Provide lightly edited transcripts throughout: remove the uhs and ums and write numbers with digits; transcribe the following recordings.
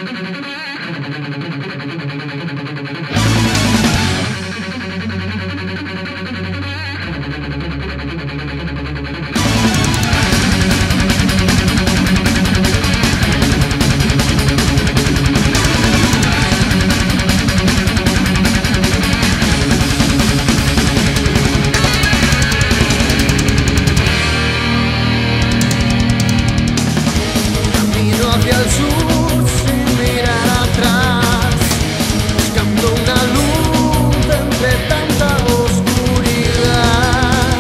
Hacia el sur sin mirar atrás, buscando una luz entre tanta oscuridad.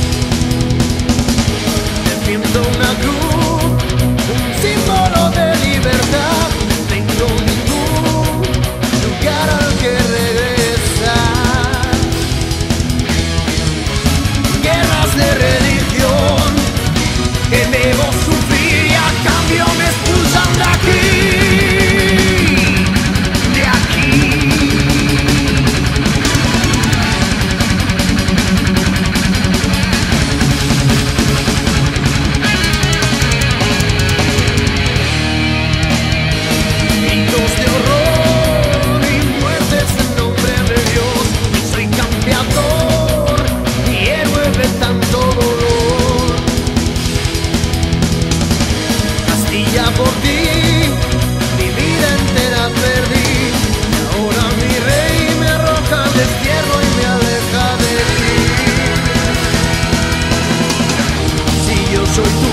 Defiendo una cruz, un símbolo de libertad. No tengo ningún lugar al que regresar. Guerras de religión que debo sufrir y a cambio me expulsan de aquí, de aquí. Gritos de horror y muertes en nombre de Dios. Soy campeador y héroe de tanto dolor. Castilla por ti, mi vida entera perdí. Y ahora mi rey me arroja al destierro y me aleja de ti. Si yo soy tu